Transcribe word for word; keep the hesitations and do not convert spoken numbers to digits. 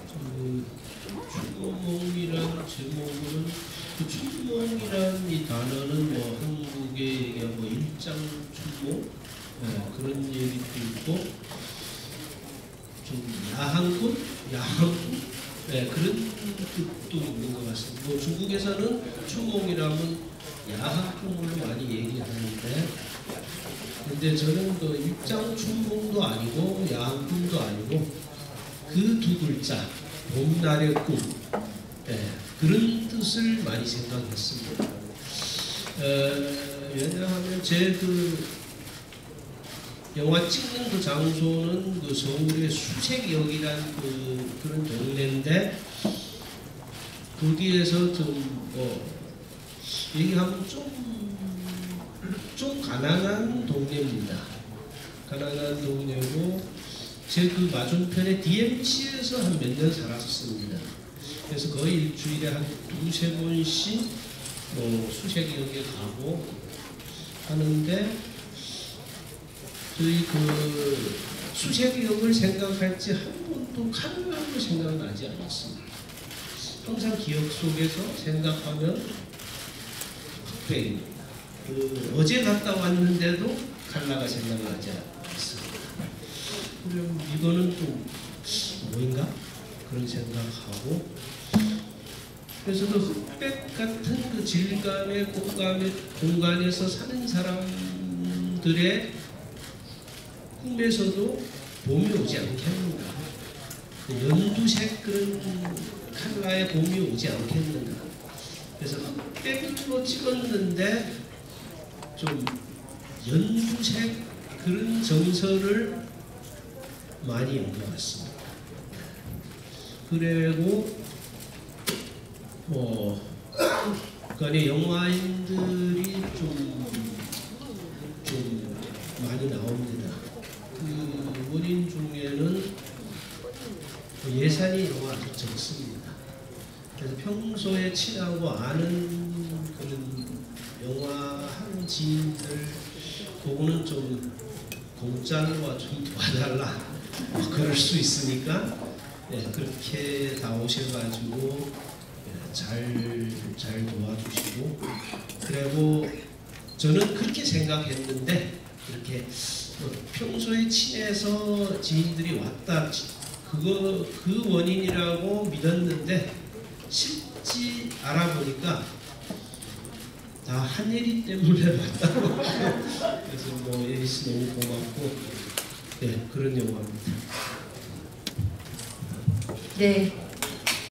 그 추모몽이라는 제목은 그 추모몽이라는 이 단어는 뭐 한국의 뭐 일장추모 네, 그런 얘기도 있고 좀 야한꾼, 야한꾼 네, 그런 뜻도 있는 것 같습니다. 뭐 중국에서는 추몽이라면 야한꾼으로 많이 얘기하는데, 근데 저는 그 일장춘몽도 아니고 야한꾼도 아니고 그 두 글자 봄날의 꿈 네, 그런 뜻을 많이 생각했습니다. 어, 왜냐하면 제 그 영화 찍는 그 장소는 그 서울의 수색역이라는 그 그런 동네인데, 거기에서 좀 뭐 얘기하면 좀, 좀 가난한 동네입니다. 가난한 동네고, 제 그 맞은편에 디엠씨에서 한 몇 년 살았습니다. 그래서 거의 일주일에 한 두세 번씩 뭐 수색역에 가고 하는데, 저희 그 수색역을 생각할지 한 번도 칼날로 생각나지 않았습니다. 항상 기억 속에서 생각하면 흑백입니다. 그 어제 갔다 왔는데도 칼라가 생각나지 않습니다. 그럼 이거는 또 뭐인가? 그런 생각하고, 그래서 그 흑백 같은 그 질감의 공간에, 공간에서 사는 사람들의 꿈에서도 봄이 오지 않겠는가? 그 연두색 그런 칼라의 봄이 오지 않겠는가? 그래서 흑백으로 찍었는데 좀 연두색 그런 정서를 많이 연 것 같습니다. 그리고 뭐 그간에 영화인들이 좀, 좀 많이 나옵니다. 그 원인 중에는 예산이 너무 아주 적습니다. 그래서 평소에 친하고 아는 그런 영화 하는 지인들 그거는 좀 공짜로 좀 도와달라 뭐 그럴 수 있으니까 네, 그렇게 다 오셔가지고 잘, 잘 도와주시고, 그리고 저는 그렇게 생각했는데 이렇게 뭐 평소에 친해서 지인들이 왔다 그거 그 원인이라고 믿었는데 실제 알아보니까 다 한예리 때문에 왔다고. 그래서 뭐 예리 씨 너무 고맙고 네 그런 영화입니다. 네.